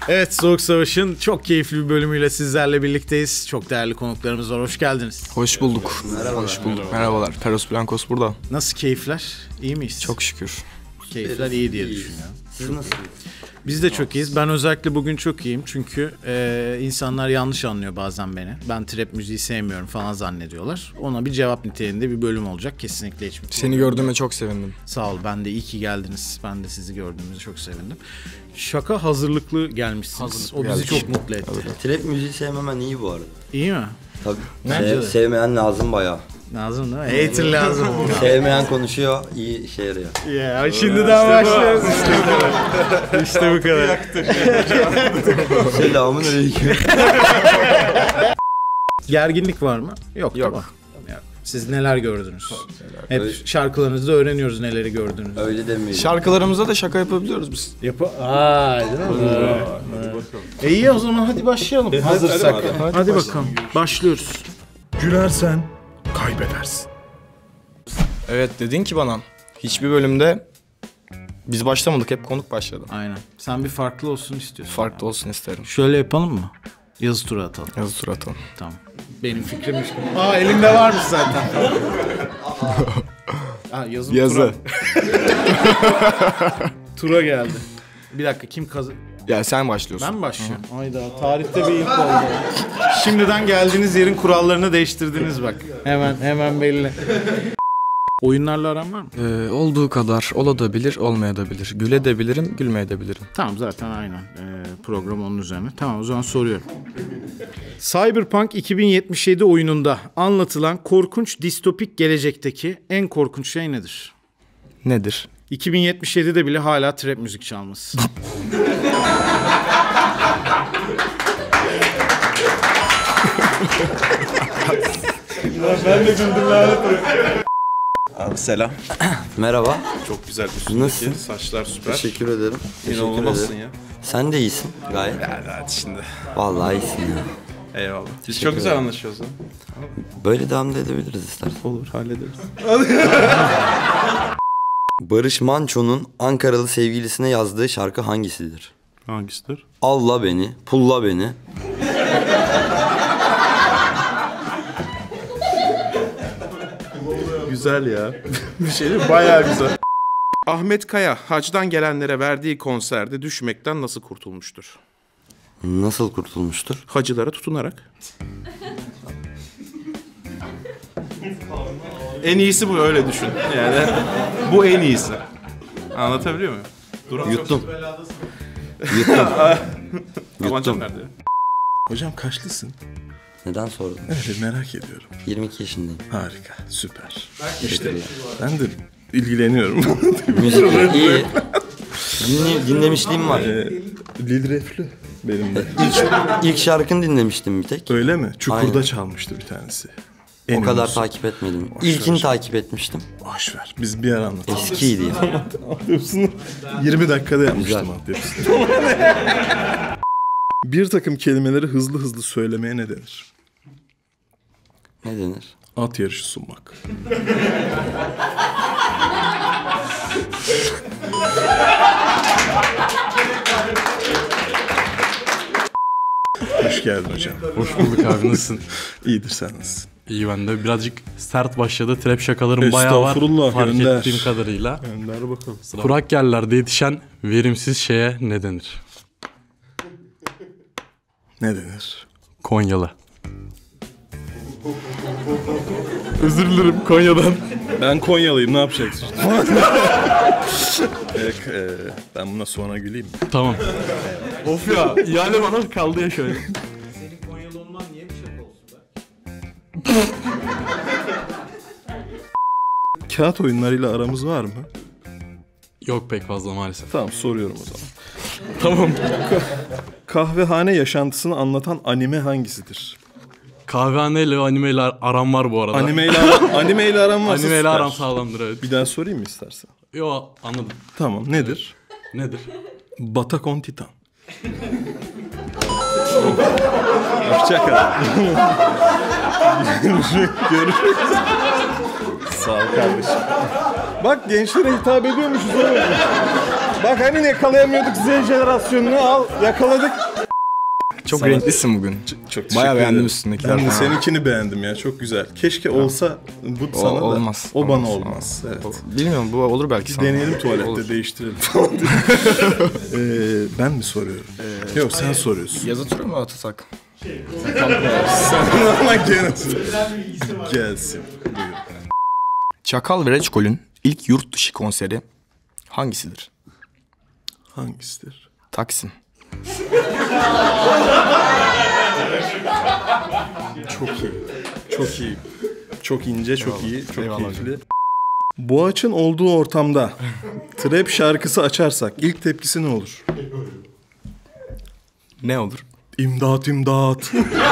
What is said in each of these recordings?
Evet, Soğuk Savaş'ın çok keyifli bir bölümüyle sizlerle birlikteyiz. Çok değerli konuklarımız var. Hoş geldiniz. Hoş bulduk. Hoş bulduk. Merhabalar. Carlos Blancos burada. Nasıl keyifler? İyi miyiz? Çok şükür. Keyifler iyi diye düşünüyorum. Siz nasılsınız? Biz de çok iyiyiz. Ben özellikle bugün çok iyiyim. Çünkü insanlar yanlış anlıyor bazen beni. Ben trap müziği sevmiyorum falan zannediyorlar. Ona bir cevap niteliğinde bir bölüm olacak. Kesinlikle hiçbir Seni gördüğüme çok sevindim. Sağ ol. Ben de iyi ki geldiniz. Ben de sizi gördüğümüzde çok sevindim. Şaka hazırlıklı gelmişsiniz. O bizi çok mutlu etti. Trap müziği sevmemen iyi bu arada. İyi mi? Tabii. Sevmeyen lazım bayağı. Lazım değil mi? Hater lazım. Sevmeyen konuşuyor, iyi işe yarıyor. Ya şimdiden başlıyoruz işte. İşte bu kadar. Selamun aleyküm. Gerginlik var mı? Yok. Tamam. Siz neler gördünüz? Hep şarkılarınızda öğreniyoruz neleri gördünüz. Öyle demeyin. Şarkılarımızda da şaka yapabiliyoruz biz. Değil mi? İyi o zaman hadi başlayalım. Hazırsak. Hadi bakalım. Başlıyoruz. Gülersen kaybedersin. Evet, dedin ki bana hiçbir bölümde biz başlamadık, hep konuk başladı. Aynen. Sen bir farklı olsun istiyorsun. Farklı olsun isterim. Şöyle yapalım mı? Yazı tura atalım. Yazı tura atalım. Tamam. Benim fikrimmiş. Elimde varmış zaten. Yazı. Tura geldi. Bir dakika kim kazan... Ya sen başlıyorsun. Ben mi başlıyorum? Hayda, tarihte bir ilk oldu. Şimdiden geldiğiniz yerin kurallarını değiştirdiniz bak. Hemen belli. Oyunlarla aran var mı? Olduğu kadar olabilir, olmayabilir. Gülebilirim, gülmeyebilirim. Tamam, zaten aynen. Program onun üzerine. Tamam, o zaman soruyorum. Cyberpunk 2077 oyununda anlatılan korkunç distopik gelecekteki en korkunç şey nedir? Nedir? 2077'de bile hala trap müzik çalması. Ben de güldüm lanet. Abi selam. Merhaba. Çok güzel üstündeki Nasılsın? saçlar süper. Teşekkür ederim. İnanılmazsın ya. Sen de iyisin gayet. Yani hadi şimdi. Vallahi iyisin ya. Eyvallah. Biz çok güzel anlaşıyoruz ha. Böyle devam da edebiliriz istersen. Olur, hallederiz. Barış Manço'nun Ankaralı sevgilisine yazdığı şarkı hangisidir? Hangisidir? Alla beni, pulla beni. Güzel ya. Bir şey değil mi? Bayağı güzel. Ahmet Kaya, hacdan gelenlere verdiği konserde düşmekten nasıl kurtulmuştur? Nasıl kurtulmuştur? Hacılara tutunarak. En iyisi bu, öyle düşün. Yani bu en iyisi. Anlatabiliyor muyum? Yuttum. Tabancam nerede? Hocam kaçlısın? Neden sordun? Evet, merak ediyorum. 22 yaşındayım. Harika, süper. İşte ben de ilgileniyorum. Müzik iyi. Dinlemişliğim var. Lil Reflü benim de. İlk şarkını dinlemiştim bir tek. Öyle mi? Çukur'da Aynen. çalmıştı bir tanesi. O kadar ünlüsü. takip etmedim. Boş İlkini ver. takip etmiştim. Boş ver. Biz bir ara anlatalım. Eskiydi. Altyapısını 20 dakikada yapmıştım altyapısını. Bir takım kelimeleri hızlı hızlı söylemeye ne denir? Ne denir? At yarışı sunmak. Hoş geldin hocam. Hoş bulduk abi, nasılsın? İyidir, sen nasılsın? İyi, ben de birazcık sert başladı. Trap şakalarım bayağı var Estağfurullah, fark gönder. ettiğim kadarıyla. Gönder bakalım. Kurak yerlerde yetişen verimsiz şeye ne denir? Ne denir? Konyalı. Özür dilerim Konya'dan. Ben Konyalıyım, ne yapacaksın? Ben buna sonra güleyim mi? Tamam. Of ya, yani bana kaldı ya şöyle. Senin Konyalı olman niye bir şaka olsun be? Kağıt oyunlarıyla aramız var mı? Yok pek fazla maalesef. Tamam, soruyorum o zaman. Tamam. Kahvehane yaşantısını anlatan anime hangisidir? Kahvehaneyle ve animeyle aram var bu arada. Animeyle aram varsa Animeyle süper. aram sağlamdır, evet. Bir daha sorayım mı istersen? Yo, anladım. Tamam, nedir? Nedir? Batak on Titan. Hoşçakal. Görüşürüz. Sağ ol kardeşim. Bak, gençlere hitap ediyormuşuz oğlum. Bak hani yakalayamıyorduk Z jenerasyonunu, al yakaladık. Çok renklisin bugün. Çok teşekkür Bayağı beğendim ederim. üstündekiler. Ben de falan. seninkini beğendim ya, çok güzel. Keşke olsa bu sana da. Olmaz. O bana olmaz. Evet. Bilmiyorum, bu olur belki sana. Deneyelim tuvalette, Olur. değiştirelim. Ben mi soruyorum? Yok, sen soruyorsun. Yazı turu mu atsak? Sen ama gelsin. Gelsin. Buyurun. Çakal ve Reçkol'ün ilk yurt dışı konseri hangisidir? Hangisidir? Taksim. Çok iyi. Çok iyi. Çok ince, çok iyi, çok Eyvallah keyifli. Boğaç'ın olduğu ortamda trap şarkısı açarsak ilk tepkisi ne olur? Ne olur? İmdat, imdat.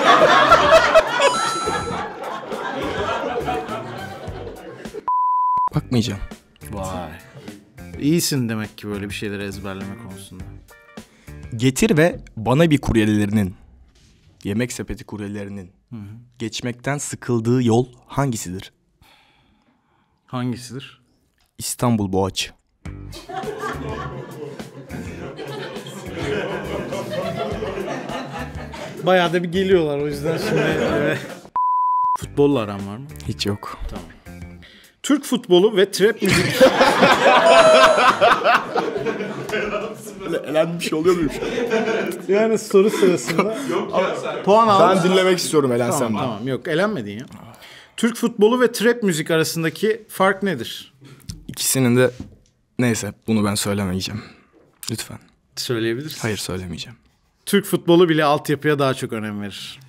Bakmayacağım. Vay. İyisin demek ki böyle bir şeyleri ezberleme konusunda. Getir ve bana bir kuryelerinin, yemek sepeti kuryelerinin geçmekten sıkıldığı yol hangisidir? Hangisidir? İstanbul Boğaç. Bayağı da bir geliyorlar o yüzden şimdi. Futbolla aran var mı? Hiç yok. Türk futbolu ve trap müzik. Elenmiş şey oluyor muyum? Yani soru sırasında puan aldın. Ben dinlemek istiyorum elensem de. Tamam yok elenmedin ya. Türk futbolu ve trap müzik arasındaki fark nedir? İkisinin de neyse bunu ben söylemeyeceğim. Lütfen. Söyleyebilirsin. Hayır söylemeyeceğim. Türk futbolu bile altyapıya daha çok önem verir.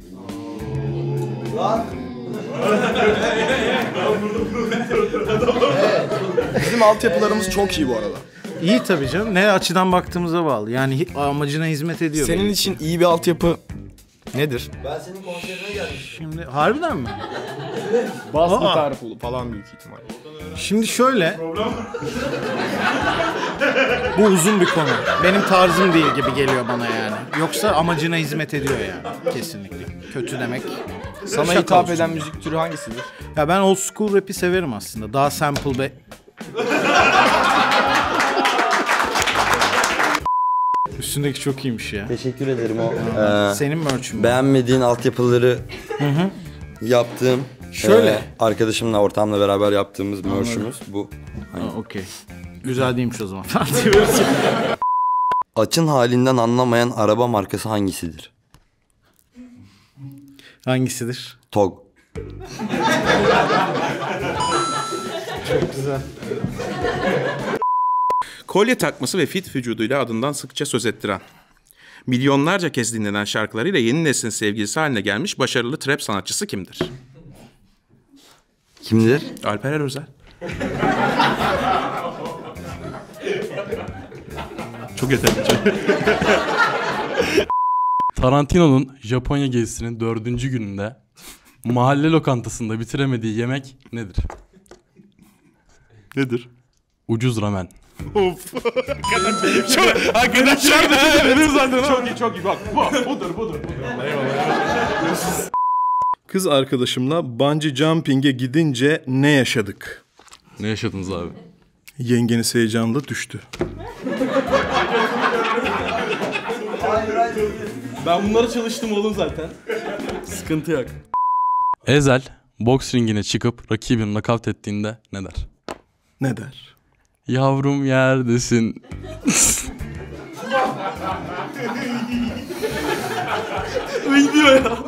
Bizim altyapılarımız çok iyi bu arada. İyi tabii canım. Ne açıdan baktığımıza bağlı. Yani amacına hizmet ediyor. Senin benim. için iyi bir altyapı nedir? Ben senin konserine gelmiştim. Şimdi harbiden mi? Baslı tarifulu falan büyük ihtimal. Şimdi şöyle. Bu uzun bir konu. Benim tarzım değil gibi geliyor bana yani. Yoksa amacına hizmet ediyor yani. Kesinlikle. Kötü demek. Sana Şaka hitap olsun. eden müzik türü hangisidir? Ya ben old school rap'i severim aslında. Daha sample be. Üstündeki çok iyiymiş ya. Teşekkür ederim o. Senin merch'ün. Beğenmediğin altyapıları yaptığım, Şöyle. arkadaşımla, ortamla beraber yaptığımız merch'ümüz bu. Okey. Güzel değilmiş o zaman. Açın halinden anlamayan araba markası hangisidir? Hangisidir? TOG. Kolye takması ve fit vücuduyla adından sıkça söz ettiren, milyonlarca kez dinlenen şarkılarıyla yeni neslin sevgilisi haline gelmiş başarılı trap sanatçısı kimdir? Kimdir? Alper Özel. Çok yetenekli. Tarantino'nun Japonya gezisinin 4. gününde mahalle lokantasında bitiremediği yemek nedir? Nedir? Ucuz ramen. Hakikaten çok dedim zaten. Çok iyi, çok iyi. Bak budur. Kız arkadaşımla bungee jumping'e gidince ne yaşadık? Ne yaşadınız abi? Yengeniz heyecanla düştü. Ben bunları çalıştım oğlum zaten. Sıkıntı yok. Ezel boks ringine çıkıp rakibini nakavt ettiğinde ne der? Ne der? Yavrum yerdesin. Uyuyor ya.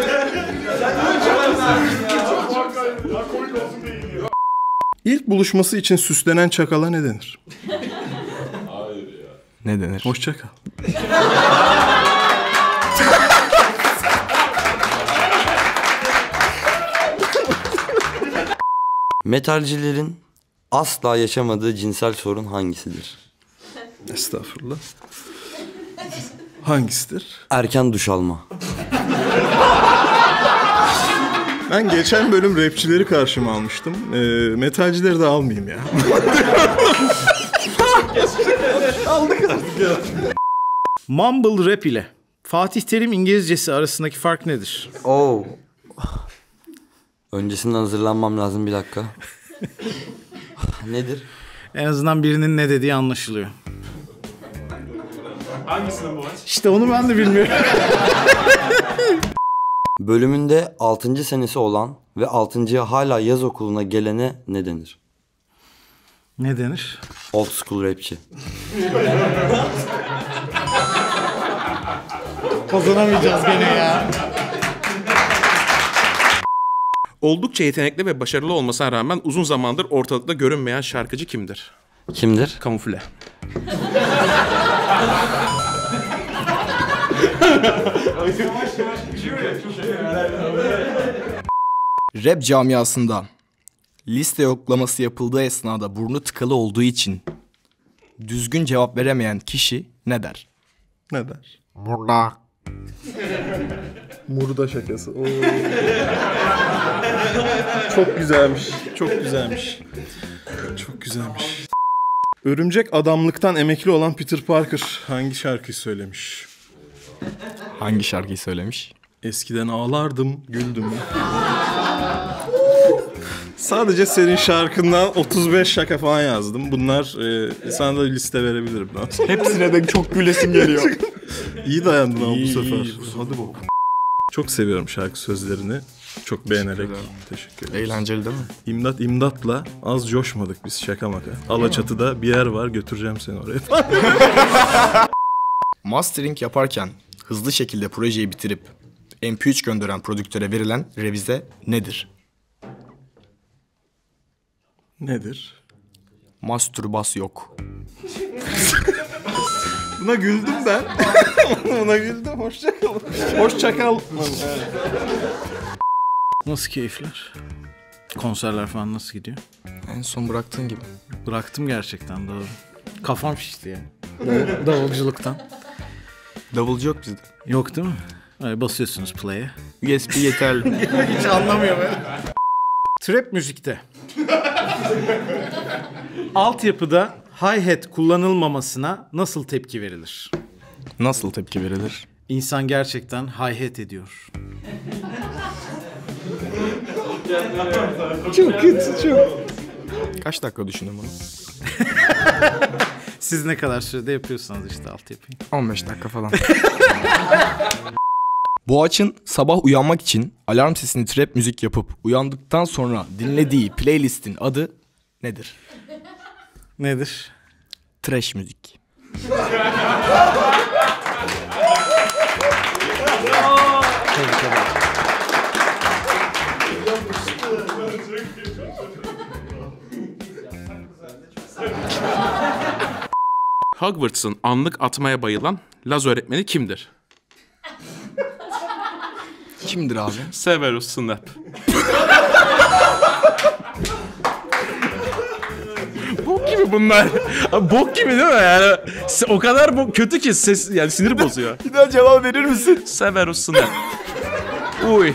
İlk buluşması için süslenen çakala ne denir? Ne denir? Hoşça kal. Metalcilerin asla yaşamadığı cinsel sorun hangisidir? Estağfurullah. Hangisidir? Erken duş alma. Ben geçen bölüm rapçileri karşıma almıştım. Metalcileri de almayayım ya. Mumble rap ile Fatih Terim İngilizcesi arasındaki fark nedir? Oo. Öncesinden hazırlanmam lazım, bir dakika. Nedir? En azından birinin ne dediği anlaşılıyor. Hangisinin bu maç? İşte onu ben de bilmiyorum. Bölümünde 6. senesi olan ve 6.ya hala yaz okuluna gelene ne denir? Ne denir? Old school rapçi. Kazanamayacağız gene ya. Oldukça yetenekli ve başarılı olmasına rağmen uzun zamandır ortalıkta görünmeyen şarkıcı kimdir? Kimdir? Kamufle. Rap camiasında liste yoklaması yapıldığı esnada burnu tıkalı olduğu için düzgün cevap veremeyen kişi ne der? Ne der? Burada. Murda şakası. Oo. Çok güzelmiş. Çok güzelmiş. Çok güzelmiş. Örümcek adamlıktan emekli olan Peter Parker hangi şarkıyı söylemiş? Hangi şarkıyı söylemiş? Eskiden ağlardım, güldüm. Sadece senin şarkından 35 şaka falan yazdım. Bunlar sana da liste verebilirim. Hepsine de çok gülesim geliyor. İyi dayandın ama bu sefer. Hadi bakalım. Çok seviyorum şarkı sözlerini. Çok beğenerek. Teşekkür ederim. Eğlenceli değil mi? İmdat imdatla az coşmadık biz şaka maka. Alaçatı'da bir yer var, götüreceğim seni oraya. Mastering yaparken hızlı şekilde projeyi bitirip MP3 gönderen prodüktöre verilen revize nedir? Nedir? Mastürbas yok. Buna güldüm ben. Buna güldüm. Hoşça kal. Hoşça kal. Nasıl keyifler? Konserler falan nasıl gidiyor? En son bıraktığın gibi. Bıraktım gerçekten, doğru. Kafam şişti yani. Davulculuktan. Davulcu yok bizde. Yok değil mi? Öyle basıyorsunuz play'e. USB yeterli. Hiç anlamıyor böyle. Trap müzikte altyapıda hi-hat kullanılmamasına nasıl tepki verilir? Nasıl tepki verilir? İnsan gerçekten hi-hat ediyor. Çok kötü, çok. Kaç dakika düşündün bunu? Siz ne kadar sürede yapıyorsanız işte altyapıyı. 15 dakika falan. Boğaç'ın sabah uyanmak için alarm sesini trap müzik yapıp uyandıktan sonra dinlediği playlistin adı nedir? Nedir? Trash müzik. Hogwarts'ın anlık atmaya bayılan Laz öğretmeni kimdir? Kimdir abi? Severus Snape. Bok gibi bunlar. Abi bok gibi değil mi yani? O kadar kötü ki ses yani sinir bozuyor. Bir daha cevap verir misin? Severus Snape. Uy.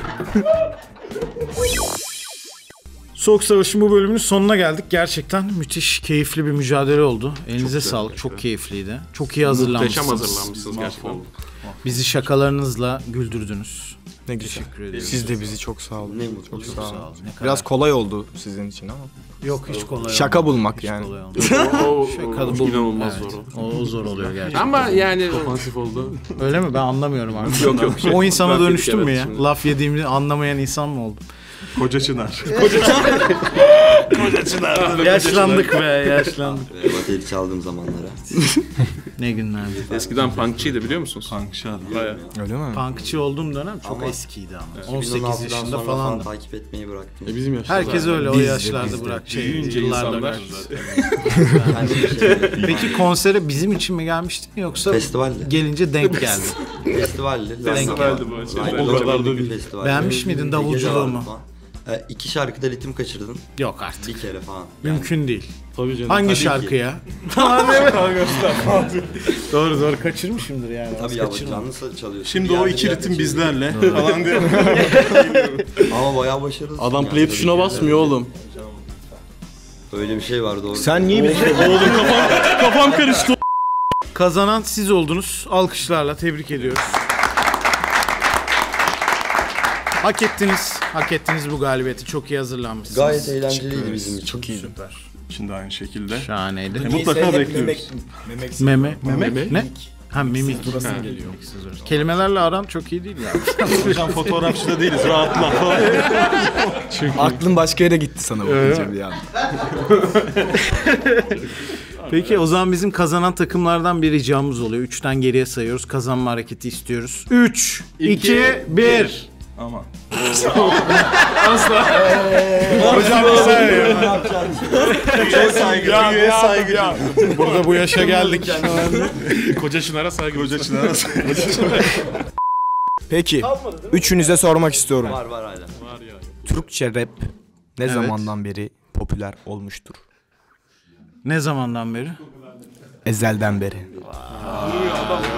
Soğuk Savaş'ın bu bölümünün sonuna geldik. Gerçekten müthiş, keyifli bir mücadele oldu. Elinize sağlık. Çok keyifliydi. Çok iyi hazırlanmışsınız. Muhteşem hazırlanmışsınız gerçekten. Bizi şakalarınızla güldürdünüz. Ne güzel. Siz de bizi çok sağ olun. Çok sağ olun. Ne kadar- Biraz kolay oldu sizin için ama. Yok, hiç kolay Şaka olmadı. bulmak Hiç yani. kolay olmadı. O Şaka bulmak, inanılmaz evet. zor. O zor oluyor gerçekten. Ama yani Ofansif oldu. Öyle mi? Ben anlamıyorum artık. Yok, yok. O insana Laf yedik, dönüştüm mü evet, ya? şimdi. Laf yediğimi anlamayan insan mı oldum? Koca Çınar. Yaşlandık be, yaşlandık. Bateri çaldığım zamanlara. Ne günlerdi. eskiden punkçıydı biliyor musunuz? Punkçı Bayağı. Öyle mi? Punkçı olduğum dönem çok Ama eskiydi ama. 18 2016'dan yaşında sonra falandım. takip etmeyi bıraktım. Bizim yaşta. Herkes öyle o Biz de, yaşlarda biz de. bırak. Büyüyünce Yıllarda insanlar bırak. Kendi bir şey. Peki konsere bizim için mi gelmiştin yoksa Festivalde. gelince denk geldi? Festivalde. Festivalde bu açıdan. O kadar da bir festival. Beğenmiş miydin davulculuğumu? 2 şarkıda ritim kaçırdın. Yok artık. Bir kere falan. Mümkün değil. Tabii canım. Hangi tabii şarkıya? Doğru kaçırmışımdır yani. Tabii ya canlı çalıyorsun. Şimdi Bir o yerde iki bir yerde ritim bizlerle falan diyor. Ama bayağı başarılısın. Adam ya. play tuşuna basmıyor oğlum. Öyle bir şey var doğru. Sen niye bir Kafam karıştı. Kazanan siz oldunuz. Alkışlarla tebrik ediyoruz. Hak ettiniz bu galibiyeti. Çok iyi hazırlanmışsınız. Gayet eğlenceliydi bizim için. Çok iyi. Süper. için de aynı şekilde. Şahaneydi. Mutlaka bekliyoruz. Meme. Ne? Ha mimik. geliyor. Kelimelerle aran çok iyi değil ya. Hocam fotoğrafçı da değiliz. Rahatla falan. Aklın başka yere gitti sana bakınca bir an. Peki o zaman bizim kazanan takımlardan bir ricamız oluyor. 3'ten geriye sayıyoruz. Kazanma hareketi istiyoruz. 3, 2, 1. Ama. Hocam bir saniye. Üyeye saygı. Burada bu yaşa geldik. Koca Çınar'a saygı. Hoca Çınar'a saygı. Peki, üçünüze sormak istiyorum. Var hala. Türkçe rap ne zamandan beri popüler olmuştur? Ne zamandan beri? Ezelden beri.